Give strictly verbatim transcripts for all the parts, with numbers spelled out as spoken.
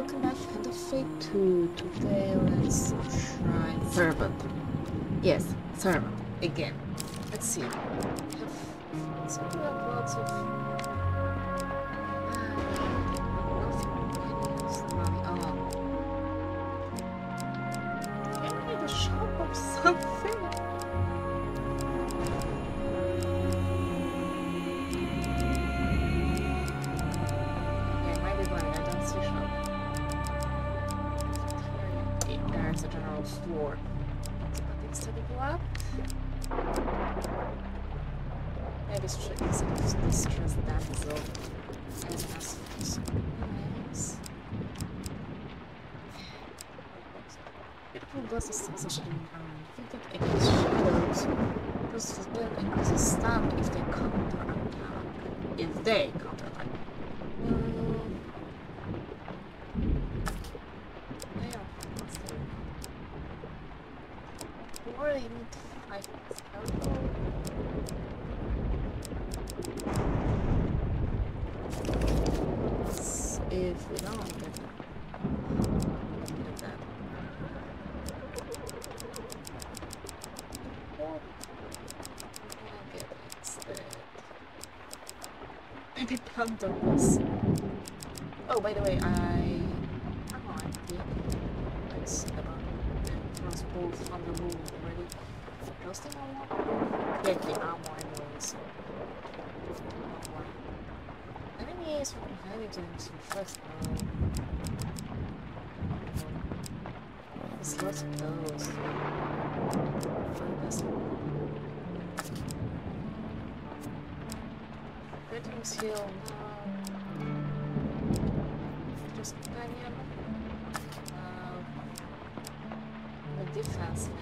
welcome back and the fate two. Today let's try servant. Yes, servant again. Let's see. We have, so we have lots of uh, nothing else running on. Can we need a shop or something? There's a general store. So what things to go up? Maybe it's distress damsel. Evna's nice. Beautiful glasses position in think that against shadows. Plus then increases stun if they counter attack. If they counter attack. Or you need to fight this elbow. If we don't get that. Get that. Or we'll get instead. Maybe plunder this. Oh, by the way, I have no idea. It's about both on the move already. Does the armor? Get the armor anyways. Enemies from intelligence first. There's lots of those. Greetings heal now. Just companion. Defense,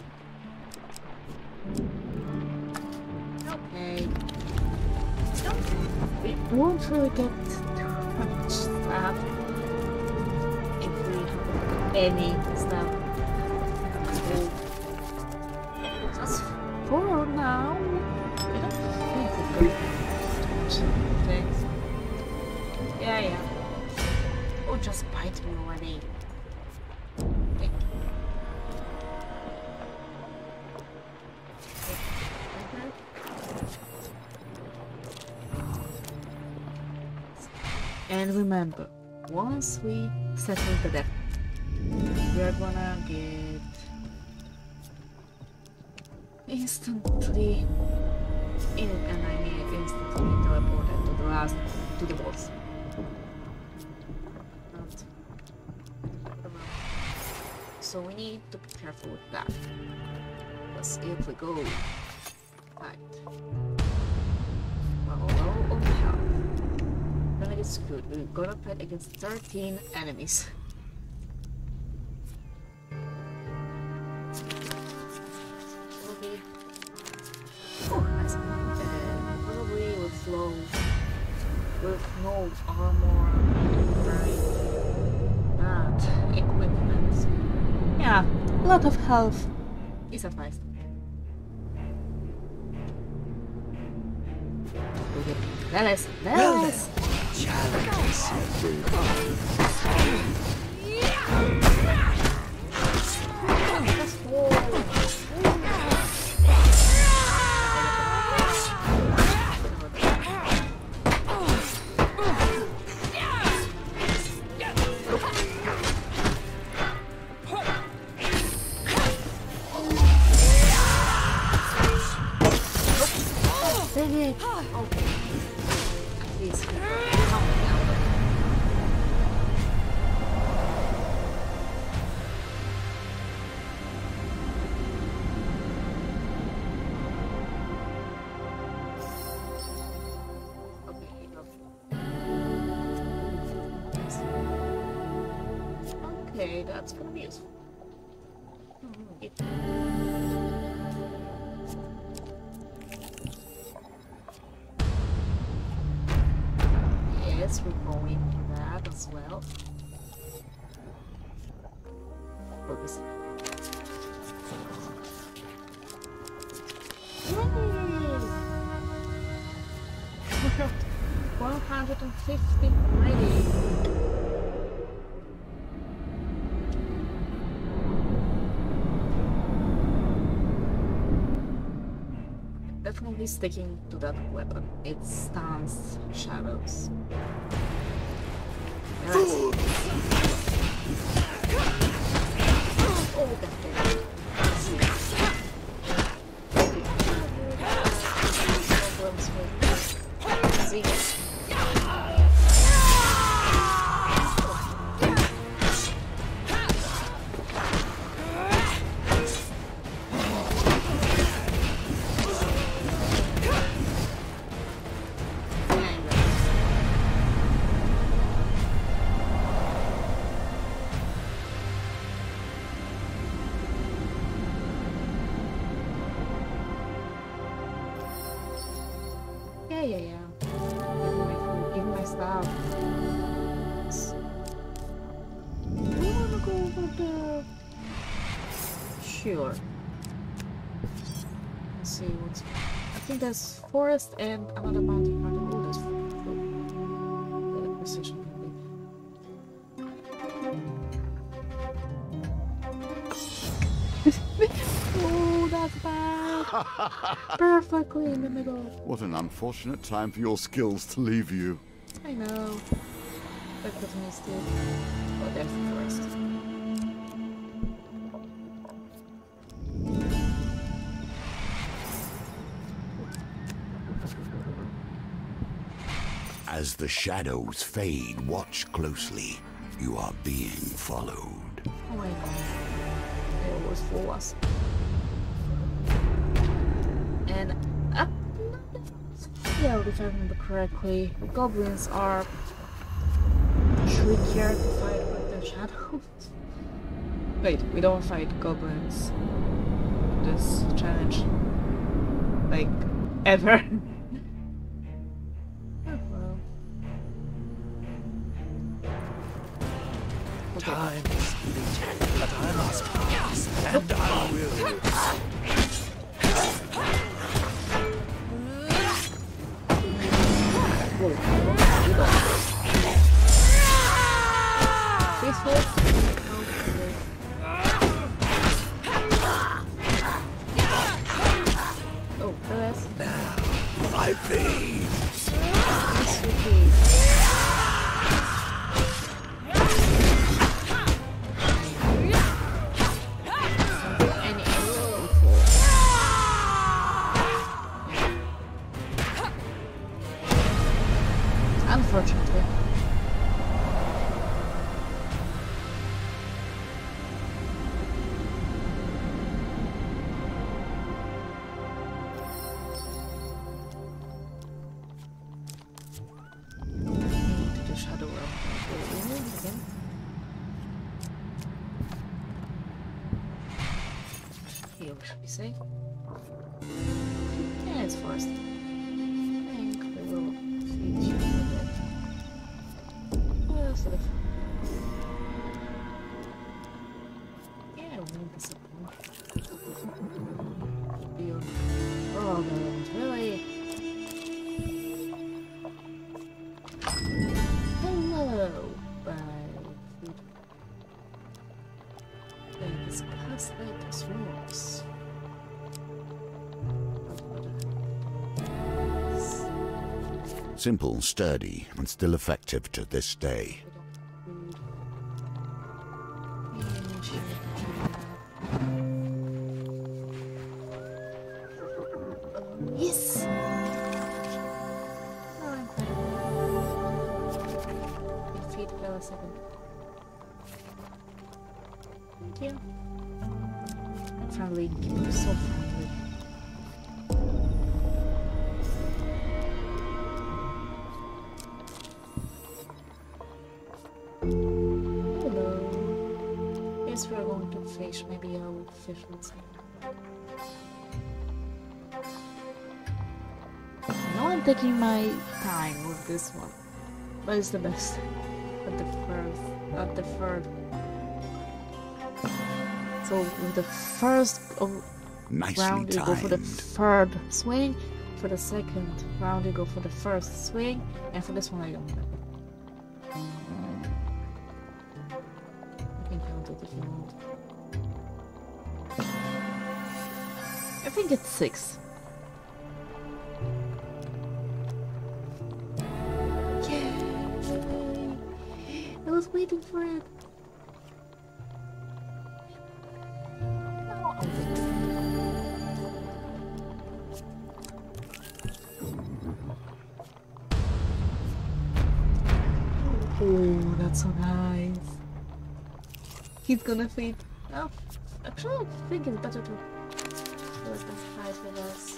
maybe. Okay. We won't really get too much stuff if we have any stuff. So, just for now, we don't think we're going to do things. Yeah, yeah. Oh, just bite me already. And remember, once we settle the debt, we're gonna get instantly in, and I mean instantly teleported to the last, to the boss. So we need to be careful with that, because if we go right, well, oh, oh hell. It's good. We're gonna fight against thirteen enemies. Probably. Oh, nice. And probably will flow with no armor, very bad equipment. Yeah, a lot of health is advised. Let's, let's. Challenge accepted. Okay, that's gonna be useful. It yes, we're going for that as well. Focus. Yay! one hundred fifty already. definitely sticking to that weapon. It stuns shadows. Yes. Oh, that thing. Problems with disease. Yeah, yeah, yeah. Give me my, give me my stuff. Do you wanna go over the... Sure. Let's see what's... I think there's forest and another mountain part. Oh, there's the precision Oh, that's bad. Perfectly in the middle. What an unfortunate time for your skills to leave you. I know. That was a mistake. Oh, there's the forest. As the shadows fade, watch closely. You are being followed. Oh my god. They always fool us. And up. Yeah, if I remember correctly, goblins are trickier to fight with their shadows. Wait, we don't fight goblins. This challenge. Like, ever. Time is fleeting, but I must pass, and I will. Oh, that's Now, I fade. Unfortunately. Into the shadow realm. Again. Here we should be safe. Yeah, it's forest. I think we will feed you a bit. Well, sort of. Yeah, we need the support. Feel. Oh, no, really? Hello, bye. Then discuss latest rules. Simple, sturdy, and still effective to this day. Yes! Oh, I'm fine. Your feet fell a second. Thank you. Friendly, you're so friendly. Hello. Yes, we're going to fish. Maybe I'll fish with Now I'm taking my time with this one, but it's the best. At the first, at the third. So with the first oh, Nicely round, you go for the timed. third swing. For the second round, you go for the first swing, and for this one, I don't know. You can count it if you want. I think it's six. was waiting for it. Oh, that's so nice. He's gonna feed. Oh, actually, I think it's better to let them fight with us.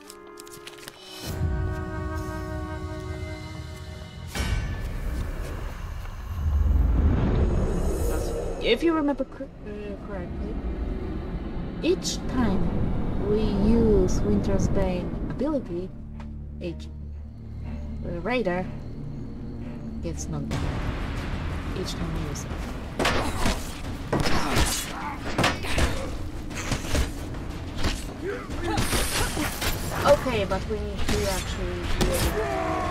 If you remember cor uh, correctly, each time we use Winter's Bane ability, each the raider gets knocked down. Each time we use it. Okay, but we need to actually do it.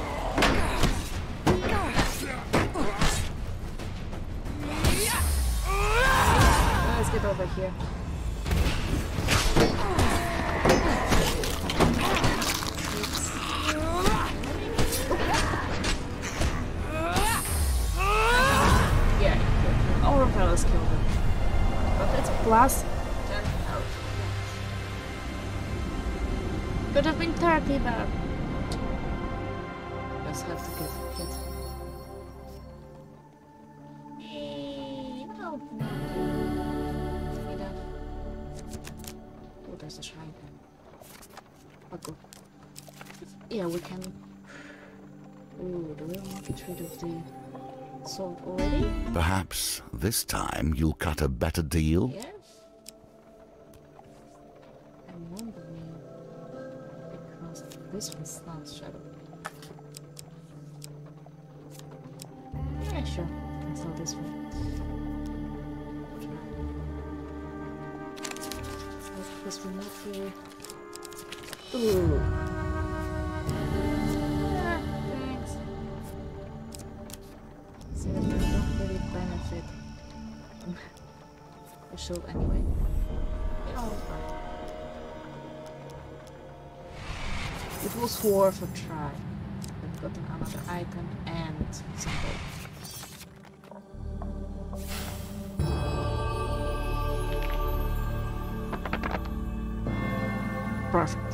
Let's get over here. Yeah, our fellows killed him. But it's plus ten health. Could have been thirty, but just have to get hit. No, no. Oh, there's a shrine. I'll go. Yeah, we can. Ooh, do we want to get rid of the sword already? Perhaps this time you'll cut a better deal? Yes. I'm wondering because this one's not shadow. Yeah, sure. Let's do this one. Let's this one up here. Ooh. Ah, thanks. See, that we don't really benefit from the shield anyway. Oh, fine. It was worth a try. We've gotten another item and some gold. Perfect.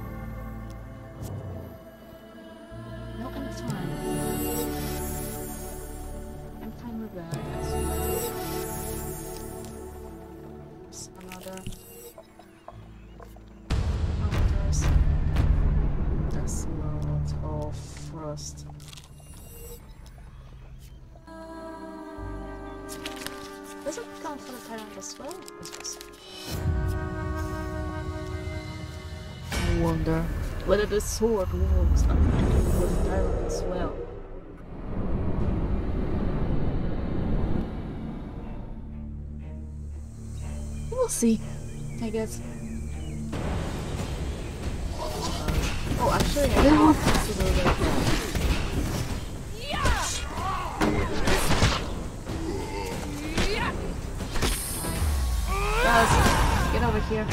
No, I'm fine. I'm fine with that. There's another counters. There's a lot of frost. Does it count for the tyrant as well? I wonder whether the sword works for the tyrant as well. We'll see, I guess. Oh, actually, I didn't want to do that. Guys, get over here.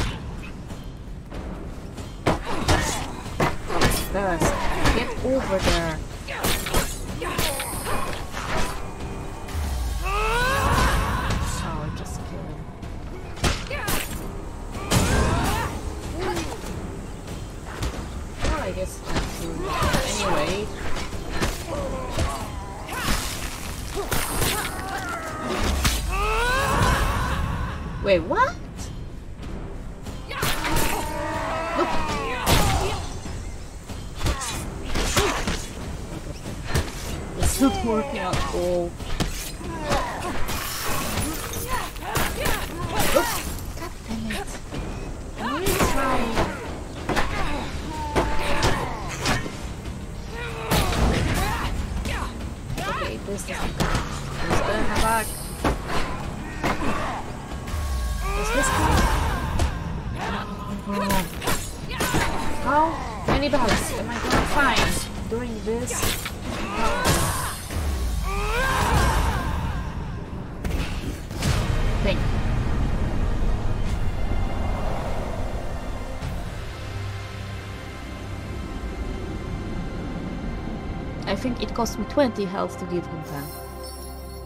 Guys, get over there. Oh, I just killed him. Well, I guess that's to anyway. Wait, what? Look. It's not working at all. Look. God damn it. I'm really trying. Okay, this is There's Evna back. Is this one? Oh. How many battles am I gonna find during this? Thank you. I think it cost me twenty health to give him ten.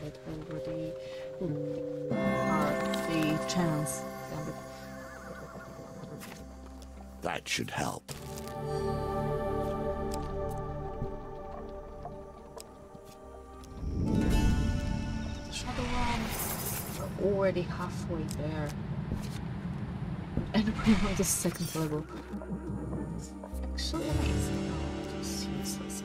it already. Ooh. Are the channels. Damn it. That should help. The shadow realm. We're already halfway there. And we're on the second level. Actually amazing. No, just useless.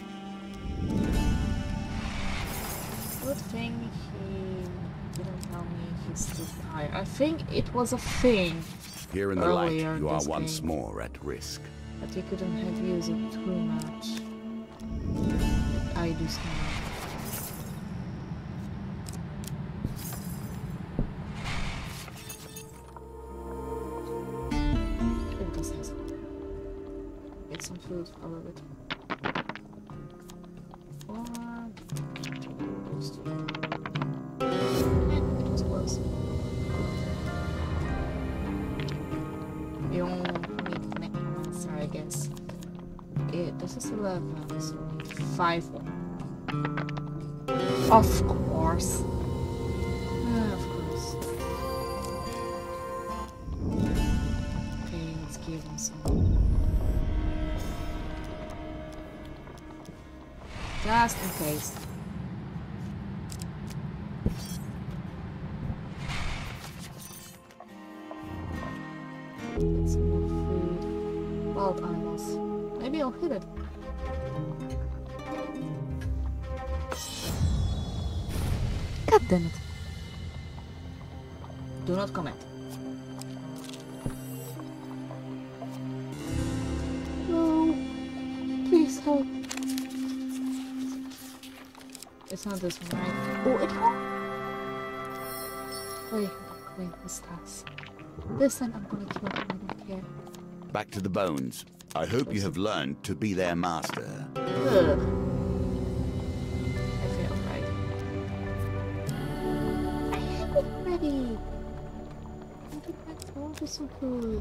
Good thing he didn't tell me he's too tired. I think it was a thing. Here in the light, Earlier you are this once game. more at risk. But you couldn't have used it too much. Like I do so much. Oh, that's nice. Get some food, I love it. Or... those two. Eh, it was close. You need necromancer, I guess. Yeah, this is eleven, so we need five. Of course. Uh, of course. Okay, let's give him some. Just in case. Get some more food. Wild animals. Maybe I'll hit it. God damn it. Do not comment. No. Please help. It's not this one, right? Oh, it won't. Wait, wait, this task. This time I'm gonna kill him, I don't care. Back to the bones. I hope you have learned to be their master. Ugh. I failed, right? I have it ready! I think that's all just so good.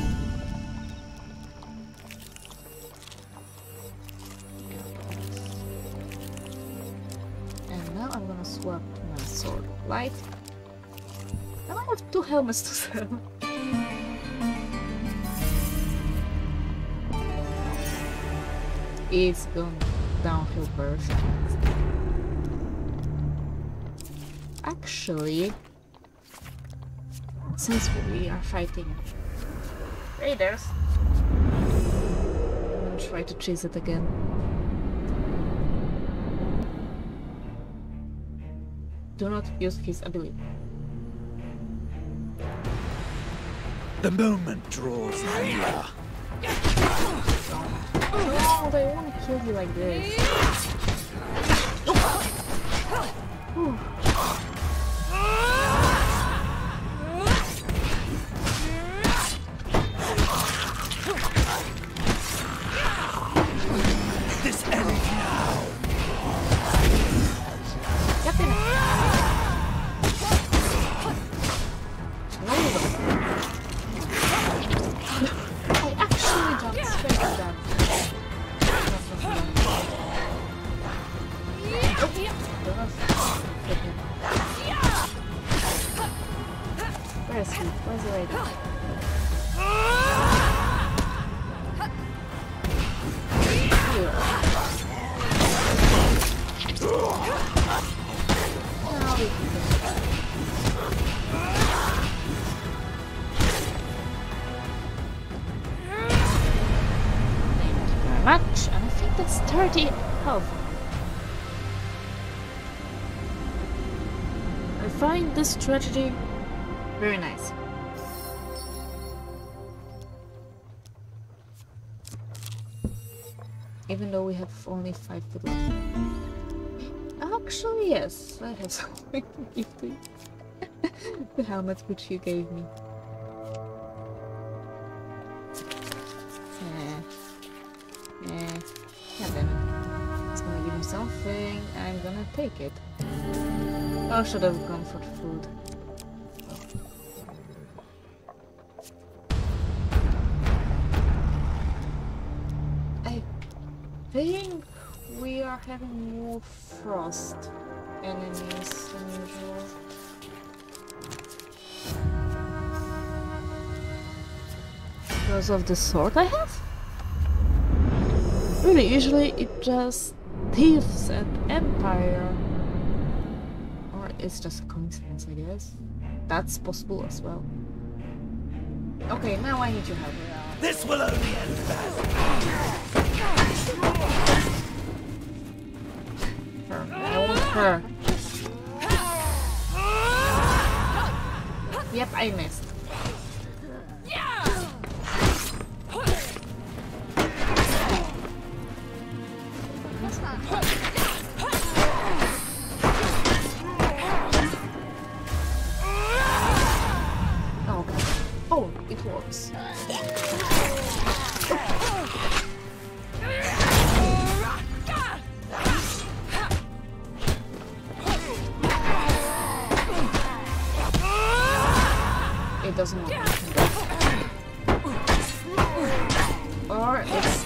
And now I'm gonna swap to my sword of light. Now I have two helmets to sell. It's gone downhill very fast. Actually, since we are fighting raiders, I'm gonna try to chase it again. Do not use his ability. The moment draws near. No, they won't kill you like this. Ooh. This end now. Get in. I actually jumped straight at that. Where is he? Where's the raider? Now we can go. Thank you very much, and I think that's thirty health. I find this strategy very nice. Even though we have only five food left. Actually, yes, I have something to give to you. The helmet which you gave me. Yeah. Yeah. Yeah, then. It's gonna give me something, I'm gonna take it. Or should have gone for food. I think we are having more frost enemies than usual. Because of the sword I have? Really, usually it just thieves and empire. Or it's just a coincidence, I guess. That's possible as well. Okay, now I need your help. This will only end badly. Her. I want her. Yep, I missed. Oh god. Oh, it works. It doesn't work. Or it's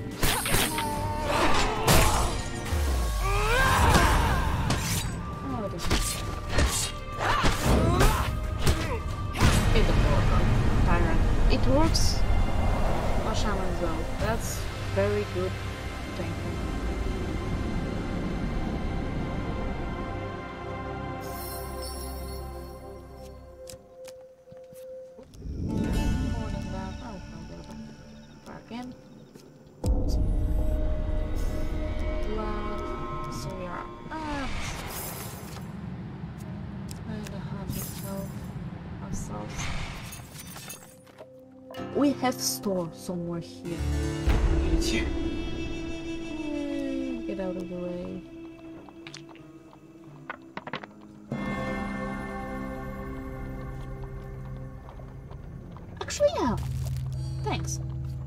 oh, it doesn't. It doesn't work. Tyrant. It works. Or shaman though. That's very good thinking. We have store somewhere here. Get out of the way. Actually, yeah. Thanks.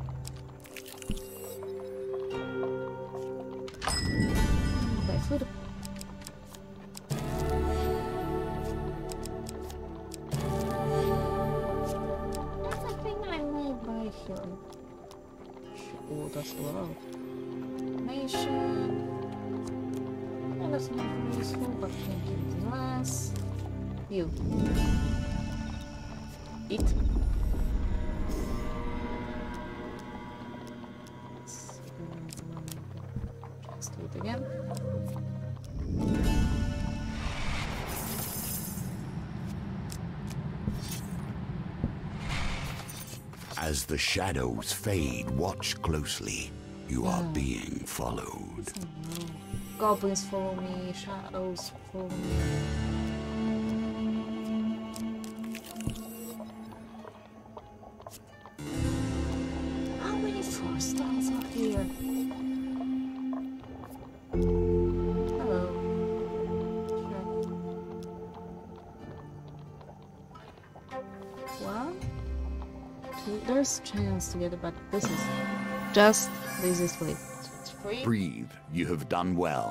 Okay, food. Oh, that's low. Nation. Yeah, that's not very useful, but thank you less. You. Eat. Let's do it again. As the shadows fade, watch closely. You are Oh. being followed. Goblins follow me, shadows follow me. How many four stars are here? Hello. Sure. One. There's a chance to get it, but this is just the easiest way. It's free. Breathe. You have done well.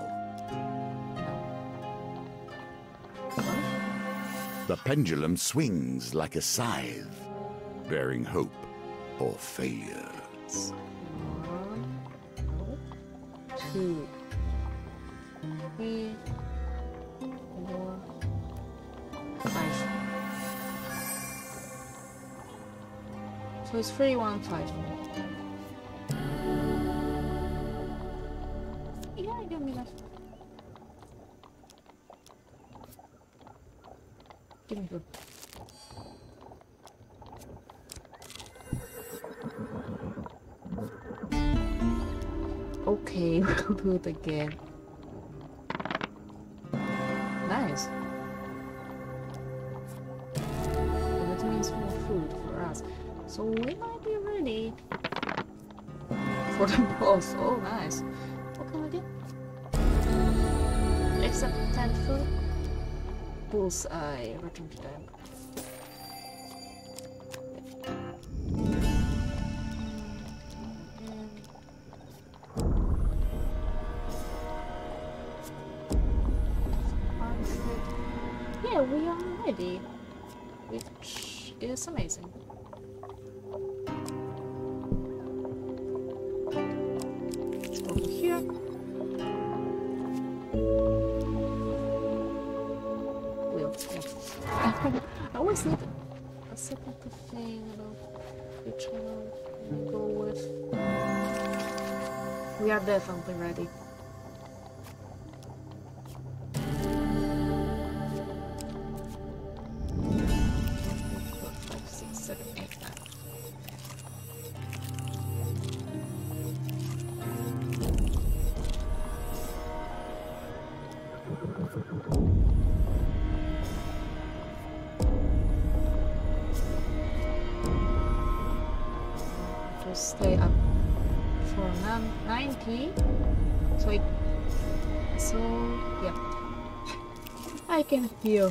The pendulum swings like a scythe, bearing hope or failure. One, two, three, four, five. So it's three, one, five. Yeah, give me that. Give me good. Okay, we'll do it again. Nice. And that means more food for us. So we might be ready for the boss. Oh, nice. What can we do? Except ten food. Bullseye. Return to time. Yeah, we are ready, which is amazing. Over here. I always need a second to think about which one I go with. We are definitely ready. Five, six, seven, eight, nine. Stay up for ninety, so it, so yeah, I can heal.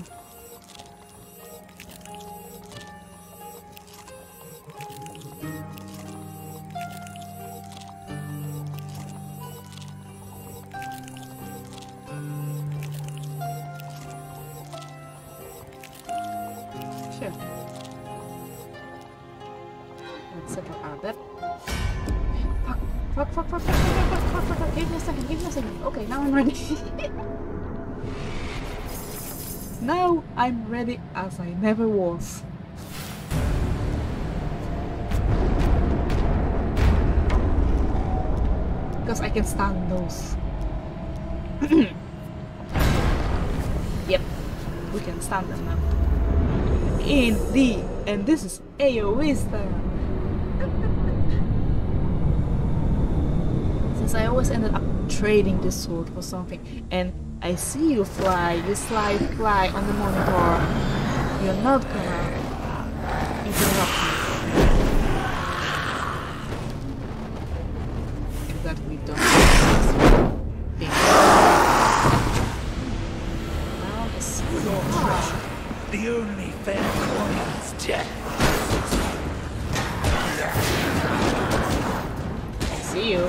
Sure. Let's settle our debt. Fuck, fuck, fuck, fuck, fuck, fuck, fuck, fuck, fuck, give me a second, give me a second. Okay, now I'm ready. Now I'm ready as I never was. Because I can stand those. Yep, we can stand them now. Indeed, and this is AoE's turn. I always ended up trading this sword for something, and I see you fly, you slide fly on the monitor. You're not gonna interrupt me. And that we don't think. Now the sword. The only fair coin is death. I see you.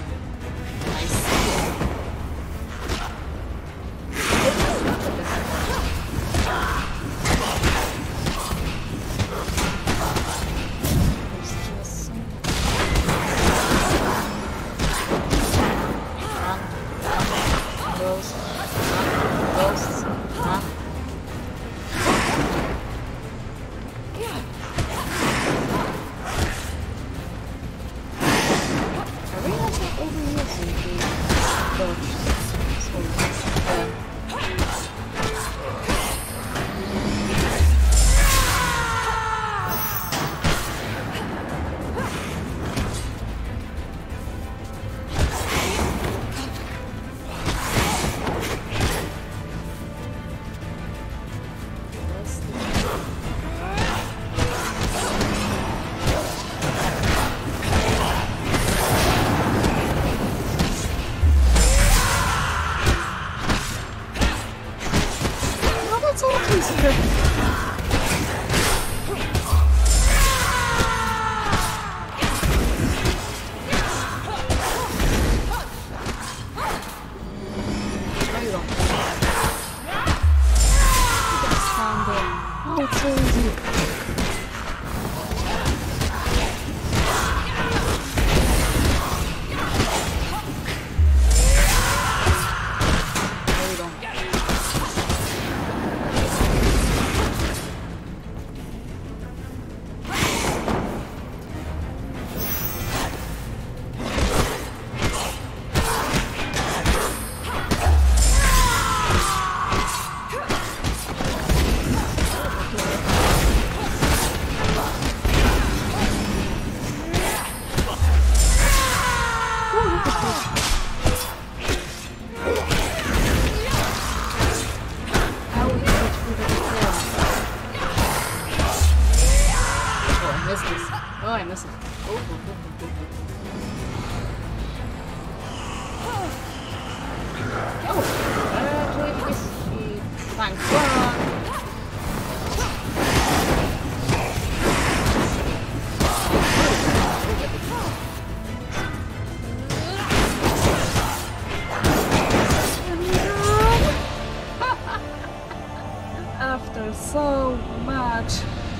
so much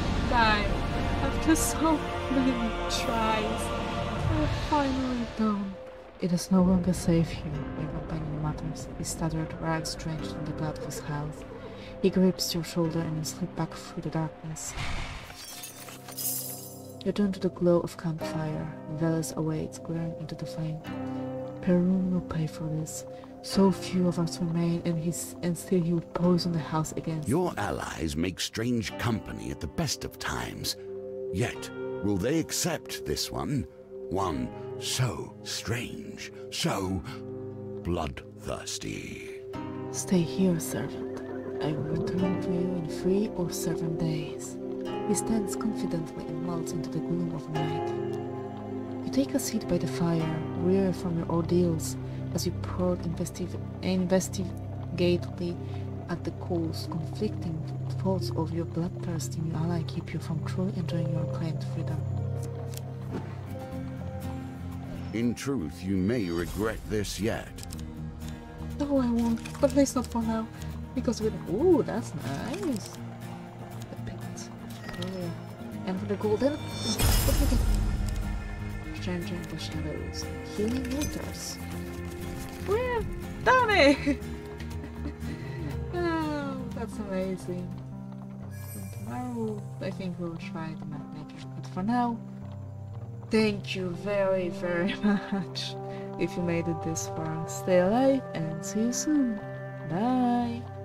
time, after so many tries, we're finally done. It is no longer safe here. My companion mutters, his stuttered rags drenched in the blood of his house. He grips your shoulder and you slip back through the darkness. You turn to the glow of campfire. Veles awaits, glaring into the flame. Perun will pay for this. So few of us remain, and he's and still he would poison the house against. Your allies make strange company at the best of times. Yet, will they accept this one? One so strange, so bloodthirsty. Stay here, servant. I will return to you in three or seven days. He stands confidently and melts into the gloom of night. You take a seat by the fire, weary from your ordeals, as you probe investi investigatively at the coals. Conflicting thoughts of your bloodthirsty new ally keep you from truly enjoying your claimed freedom. In truth, you may regret this yet. No, I won't, but at least not for now. Because with ooh, that's nice. The pit. Okay. And for the golden, what do we get? Changing the shadows, healing waters. We've done it! Oh, that's amazing. And tomorrow, I think we'll try the map maker. But for now, thank you very, very much if you made it this far. Stay alive and see you soon. Bye!